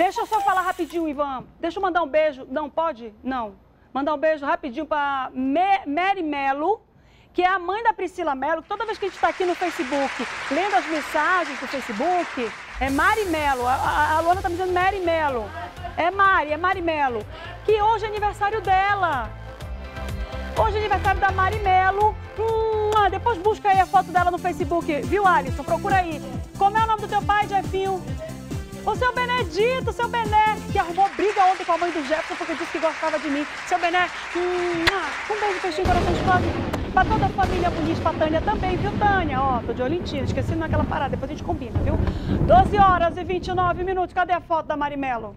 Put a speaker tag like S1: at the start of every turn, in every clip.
S1: Deixa eu só falar rapidinho, Ivan. Deixa eu mandar um beijo. Não, pode? Não. Mandar um beijo rapidinho para Mary Melo, que é a mãe da Priscila Melo. Toda vez que a gente está aqui no Facebook, lendo as mensagens do Facebook, é Mari Melo. A Luana está me dizendo Mary Melo. É Mari Melo. Que hoje é aniversário dela. Hoje é aniversário da Mari Melo. Depois busca aí a foto dela no Facebook. Viu, Alisson? Procura aí. Como é o nome do teu pai, Jefinho? O seu Benedito, seu Bené, que arrumou briga ontem com a mãe do Jefferson porque disse que gostava de mim. Seu Bené, um beijo, peixinho, coração de flor. Pra toda a família Muniz, pra Tânia também, viu, Tânia? Ó, tô de olho em ti, esqueci naquela parada, depois a gente combina, viu? 12 horas e 29 minutos, cadê a foto da Marimelo?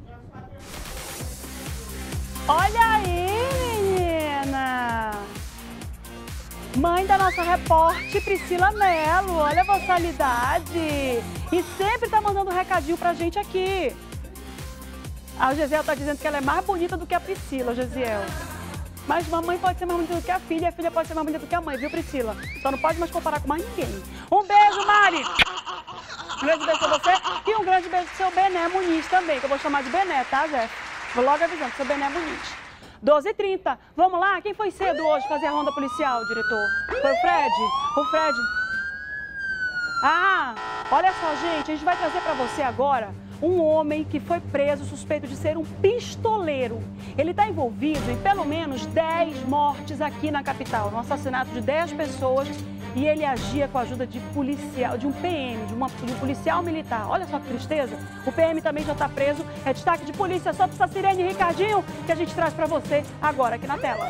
S1: Olha aí, menina! Mãe da nossa repórter Priscila Melo, olha a vassalidade! E sempre tá mandando um recadinho pra gente aqui. A Gesiel tá dizendo que ela é mais bonita do que a Priscila, Gesiel. Mas mamãe pode ser mais bonita do que a filha pode ser mais bonita do que a mãe, viu, Priscila? Só não pode mais comparar com mais ninguém. Um beijo, Mari! Um grande beijo pra você e um grande beijo pro seu Bené Muniz também, que eu vou chamar de Bené, tá, Zé? Vou logo avisando, seu Bené Muniz. 12h30. Vamos lá? Quem foi cedo hoje fazer a ronda policial, diretor? Foi o Fred? O Fred. Olha só, gente, a gente vai trazer pra você agora um homem que foi preso suspeito de ser um pistoleiro. Ele está envolvido em pelo menos 10 mortes aqui na capital, no assassinato de 10 pessoas, e ele agia com a ajuda de policial, de um PM, de um policial militar. Olha só que tristeza. O PM também já está preso. É destaque de polícia. Solta essa sirene, Ricardinho, que a gente traz para você agora aqui na tela.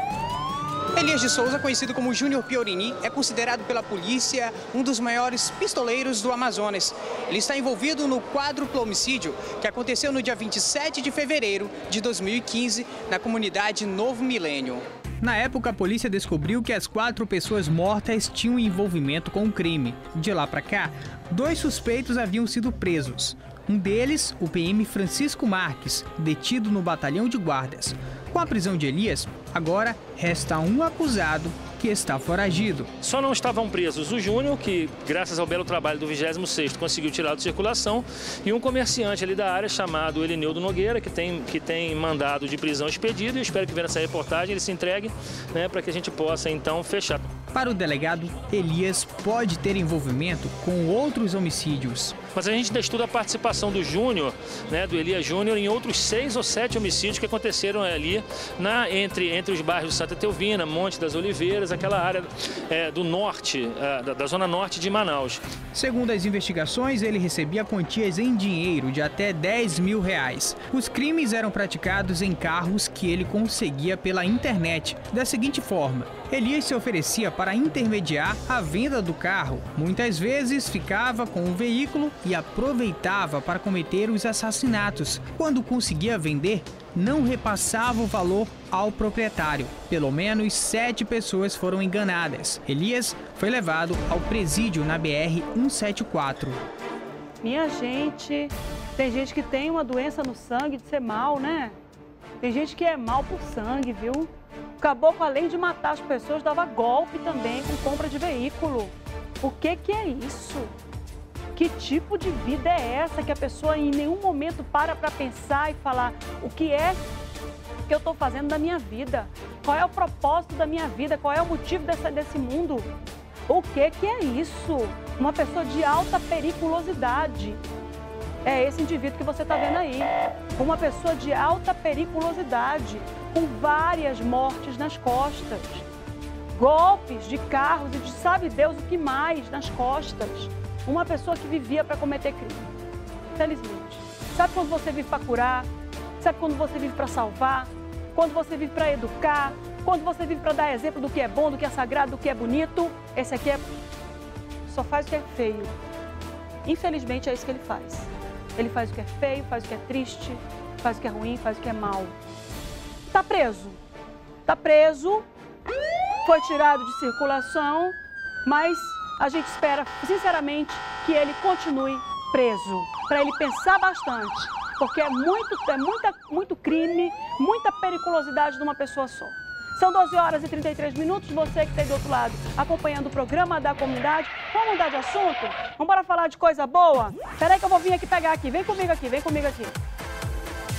S2: Elias de Souza, conhecido como Júnior Piorini, é considerado pela polícia um dos maiores pistoleiros do Amazonas. Ele está envolvido no quádruplo homicídio que aconteceu no dia 27 de fevereiro de 2015 na comunidade Novo Milênio.
S3: Na época, a polícia descobriu que as 4 pessoas mortas tinham envolvimento com o crime. De lá para cá, 2 suspeitos haviam sido presos. Um deles, o PM Francisco Marques, detido no batalhão de guardas. Com a prisão de Elias, agora resta um acusado que está foragido.
S4: Só não estavam presos o Júnior, que graças ao belo trabalho do 26º conseguiu tirar de circulação, e um comerciante ali da área chamado Elineudo Nogueira, que tem mandado de prisão expedido, e eu espero que vendo essa reportagem ele se entregue, né, para que a gente possa então fechar.
S3: Para o delegado, Elias pode ter envolvimento com outros homicídios.
S4: Mas a gente ainda estuda a participação do Júnior, né, do Elias Júnior, em outros 6 ou 7 homicídios que aconteceram ali entre os bairros de Santa Teovina, Monte das Oliveiras, aquela área do norte, da zona norte de Manaus.
S3: Segundo as investigações, ele recebia quantias em dinheiro de até R$10 mil. Os crimes eram praticados em carros que ele conseguia pela internet. Da seguinte forma, Elias se oferecia para intermediar a venda do carro. Muitas vezes ficava com o veículo e aproveitava para cometer os assassinatos. Quando conseguia vender, não repassava o valor ao proprietário. Pelo menos 7 pessoas foram enganadas. Elias foi levado ao presídio na BR-174.
S1: Minha gente, tem gente que tem uma doença no sangue de ser mal, né? Tem gente que é mal por sangue, viu? O caboclo, além de matar as pessoas, dava golpe também com compra de veículo. O que é isso? Que tipo de vida é essa que a pessoa em nenhum momento para pensar e falar o que é que eu estou fazendo da minha vida? Qual é o propósito da minha vida? Qual é o motivo desse mundo? O que é isso? Uma pessoa de alta periculosidade. É esse indivíduo que você está vendo aí. Uma pessoa de alta periculosidade, com várias mortes nas costas. Golpes de carros e de sabe Deus o que mais nas costas. Uma pessoa que vivia para cometer crime, felizmente. Sabe quando você vive para curar? Sabe quando você vive para salvar? Quando você vive para educar? Quando você vive para dar exemplo do que é bom, do que é sagrado, do que é bonito? Esse aqui só faz o que é feio. Infelizmente é isso que ele faz. Ele faz o que é feio, faz o que é triste, faz o que é ruim, faz o que é mal. Tá preso. Tá preso. Foi tirado de circulação, mas a gente espera, sinceramente, que ele continue preso, para ele pensar bastante, porque é muito crime, muita periculosidade de uma pessoa só. São 12 horas e 33 minutos, você que está aí do outro lado, acompanhando o programa da comunidade. Vamos mudar de assunto? Vamos para falar de coisa boa? Espera aí que eu vou vir aqui pegar aqui, vem comigo aqui, vem comigo aqui.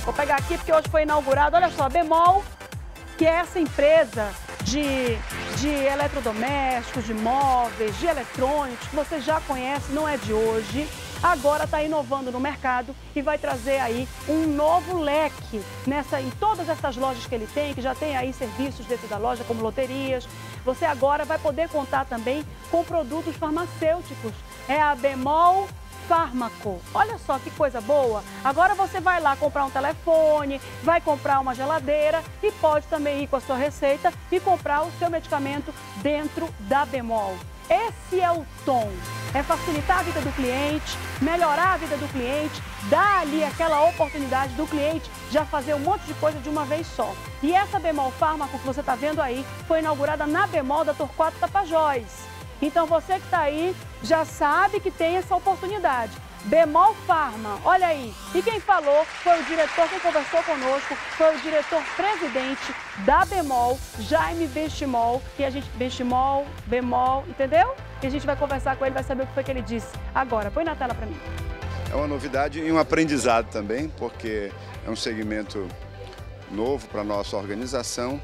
S1: Vou pegar aqui porque hoje foi inaugurado, olha só, Bemol, que é essa empresa de eletrodomésticos, de móveis, de eletrônicos, que você já conhece, não é de hoje. Agora está inovando no mercado e vai trazer aí um novo leque em todas essas lojas que ele tem, que já tem aí serviços dentro da loja, como loterias. Você agora vai poder contar também com produtos farmacêuticos. É a Bemol Fármaco. Olha só que coisa boa. Agora você vai lá comprar um telefone, vai comprar uma geladeira e pode também ir com a sua receita e comprar o seu medicamento dentro da Bemol. Esse é o tom. É facilitar a vida do cliente, melhorar a vida do cliente, dar ali aquela oportunidade do cliente já fazer um monte de coisa de uma vez só. E essa Bemol Fármaco que você está vendo aí foi inaugurada na Bemol da Torquato Tapajós. Então você que está aí já sabe que tem essa oportunidade. Bemol Farma, olha aí. E quem falou foi o diretor, quem conversou conosco, foi o diretor-presidente da Bemol, Jaime Benchimol, que a gente, Benchimol, Bemol, entendeu? E a gente vai conversar com ele, vai saber o que foi que ele disse. Agora, põe na tela para mim.
S5: É uma novidade e um aprendizado também, porque é um segmento novo para a nossa organização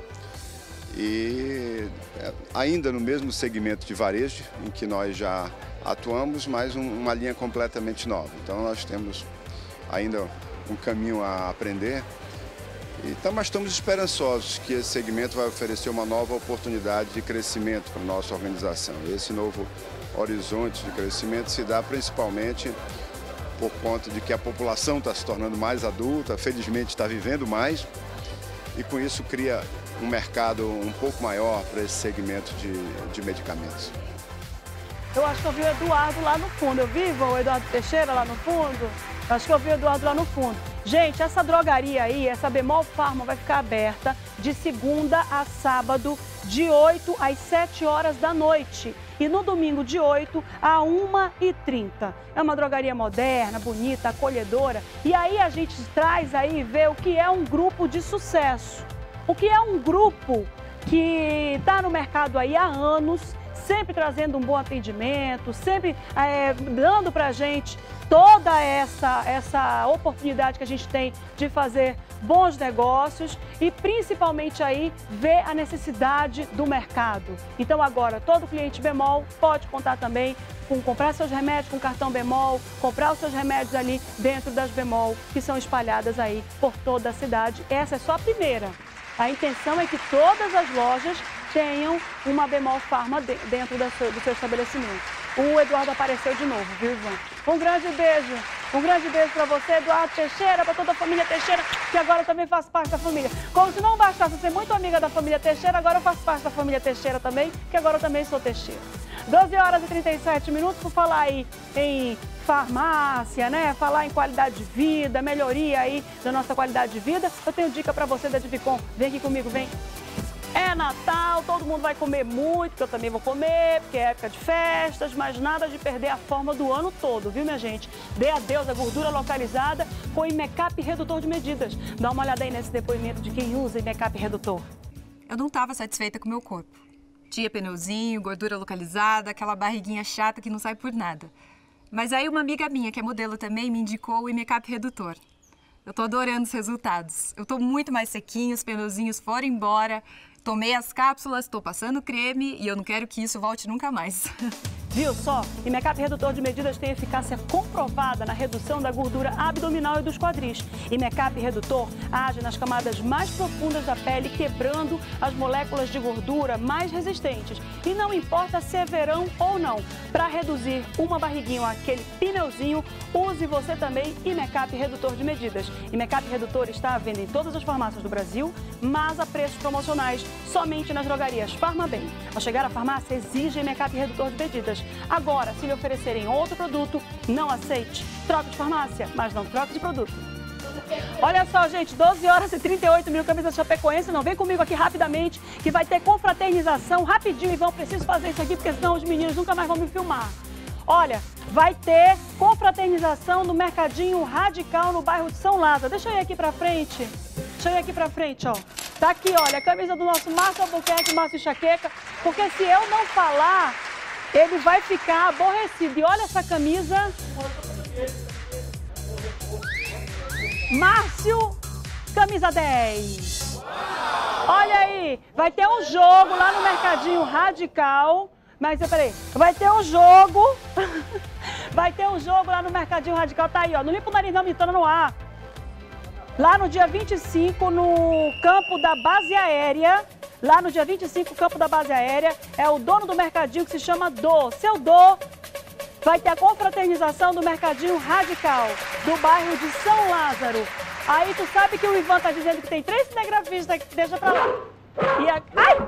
S5: e ainda no mesmo segmento de varejo, em que nós já atuamos, mas uma linha completamente nova. Então nós temos ainda um caminho a aprender, mas estamos esperançosos que esse segmento vai oferecer uma nova oportunidade de crescimento para a nossa organização. Esse novo horizonte de crescimento se dá principalmente por conta de que a população está se tornando mais adulta, felizmente está vivendo mais, e com isso cria um mercado um pouco maior para esse segmento de medicamentos.
S1: Eu acho que eu vi o Eduardo lá no fundo. Eu vi o Eduardo Teixeira lá no fundo? Acho que eu vi o Eduardo lá no fundo. Gente, essa drogaria aí, essa Bemol Farma, vai ficar aberta de segunda a sábado, de 8 às 7 horas da noite. E no domingo, de 8 a 1h30. É uma drogaria moderna, bonita, acolhedora. E aí a gente traz aí, vê o que é um grupo de sucesso. O que é um grupo que está no mercado aí há anos, sempre trazendo um bom atendimento, sempre dando para a gente toda essa oportunidade que a gente tem de fazer bons negócios e principalmente aí ver a necessidade do mercado. Então agora todo cliente Bemol pode contar também com comprar seus remédios com cartão Bemol, comprar os seus remédios ali dentro das Bemol que são espalhadas aí por toda a cidade. Essa é só a primeira. A intenção é que todas as lojas tenham uma Bemol Farma dentro do seu estabelecimento. O Eduardo apareceu de novo, viu, Ivan? Um grande beijo para você, Eduardo Teixeira, para toda a família Teixeira, que agora eu também faço parte da família. Como se não bastasse ser muito amiga da família Teixeira, agora eu faço parte da família Teixeira também, que agora eu também sou Teixeira. 12h37, por falar aí em farmácia, né? Falar em qualidade de vida, melhoria aí da nossa qualidade de vida. Eu tenho dica para você da Divicom. Vem aqui comigo, vem. É Natal, todo mundo vai comer muito, que eu também vou comer, porque é época de festas, mas nada de perder a forma do ano todo, viu, minha gente? Dê adeus à gordura localizada com Imecap Redutor de Medidas. Dá uma olhada aí nesse depoimento de quem usa Imecap Redutor.
S6: Eu não estava satisfeita com o meu corpo. Tinha pneuzinho, gordura localizada, aquela barriguinha chata que não sai por nada. Mas aí uma amiga minha, que é modelo também, me indicou o Imecap Redutor. Eu tô adorando os resultados. Eu tô muito mais sequinha, os pneuzinhos foram embora. Tomei as cápsulas, estou passando creme e eu não quero que isso volte nunca mais.
S1: Viu só? Imecap Redutor de Medidas tem eficácia comprovada na redução da gordura abdominal e dos quadris. Imecap Redutor age nas camadas mais profundas da pele, quebrando as moléculas de gordura mais resistentes. E não importa se é verão ou não, para reduzir uma barriguinha ou aquele pneuzinho, use você também Imecap Redutor de Medidas. Imecap Redutor está à venda em todas as farmácias do Brasil, mas a preços promocionais somente nas drogarias Farmabem. Ao chegar à farmácia, exige Imecap Redutor de Medidas. Agora, se lhe oferecerem outro produto, não aceite. Troque de farmácia, mas não troque de produto. Olha só, gente, 12h38, camisas Chapecoense. Não, vem comigo aqui rapidamente, que vai ter confraternização rapidinho. Ivan, preciso fazer isso aqui, porque senão os meninos nunca mais vão me filmar. Olha, vai ter confraternização no Mercadinho Radical, no bairro de São Lázaro. Deixa eu ir aqui pra frente. Ó. Tá aqui, olha, a camisa do nosso Márcio Albuquerque, Márcio Enxaqueca, porque se eu não falar, ele vai ficar aborrecido. E olha essa camisa. Márcio camisa 10. Olha aí, vai ter um jogo lá no Mercadinho Radical. Mas, peraí, vai ter um jogo. Vai ter um jogo lá no Mercadinho Radical. Tá aí, ó. Não limpa o nariz não, me no ar. Lá no dia 25, no campo da base aérea. Lá no dia 25, campo da base aérea. É o dono do Mercadinho que se chama Dô. Seu Dô. Vai ter a confraternização do Mercadinho Radical, do bairro de São Lázaro. Aí tu sabe que o Ivan tá dizendo que tem 3 cinegrafistas aqui, deixa pra lá. Ai!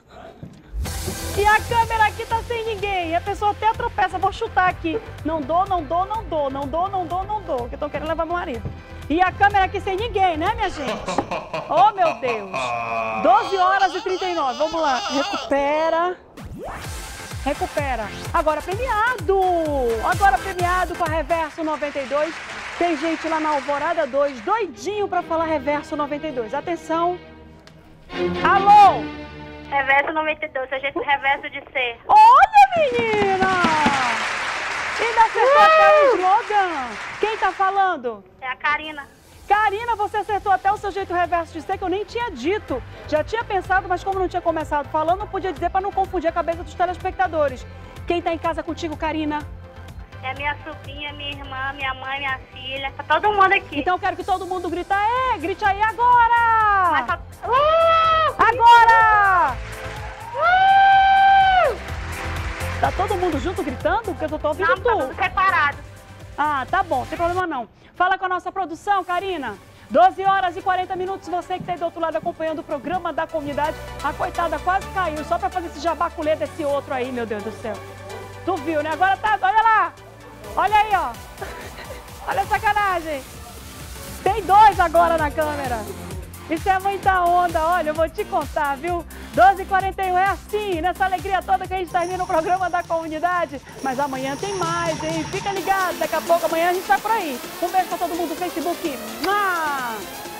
S1: E a câmera aqui tá sem ninguém. A pessoa até tropeça, vou chutar aqui. Não dou, não dou, não dou, não dou, não dou, não dou. Que estão querendo levar meu marido. E a câmera aqui sem ninguém, né, minha gente? Oh, meu Deus. 12h39, vamos lá. Recupera. Recupera. Agora premiado. Agora premiado com a Reverso 92. Tem gente lá na Alvorada 2, doidinho pra falar Reverso 92. Atenção. Alô?
S7: Reverso 92, seu jeito reverso de ser.
S1: Olha, menina! Ainda acertou até o slogan. Quem tá falando?
S7: É a Karina.
S1: Karina, você acertou até o seu jeito reverso de ser, que eu nem tinha dito. Já tinha pensado, mas como não tinha começado falando, não podia dizer para não confundir a cabeça dos telespectadores. Quem tá em casa contigo, Karina?
S7: É minha sobrinha, minha irmã, minha mãe, minha filha. Tá todo mundo aqui.
S1: Então eu quero que todo mundo grite aí. Grite aí agora!
S7: Mas só...
S1: Agora! Tá todo mundo junto gritando? Porque eu tô ouvindo
S7: Não,
S1: tudo.
S7: tá tudo separado.
S1: Ah, tá bom, sem problema não. Fala com a nossa produção, Karina. 12h40, você que tá aí do outro lado acompanhando o programa da comunidade. A coitada quase caiu, só pra fazer esse jabaculê desse outro aí, meu Deus do céu. Tu viu, né? Agora tá, olha lá. Olha aí, ó. Olha a sacanagem. Tem 2 agora na câmera. Isso é muita onda, olha, eu vou te contar, viu? 12h41 é assim, nessa alegria toda que a gente termina no programa da comunidade. Mas amanhã tem mais, hein? Fica ligado, daqui a pouco, amanhã a gente vai por aí. Um beijo pra todo mundo do Facebook.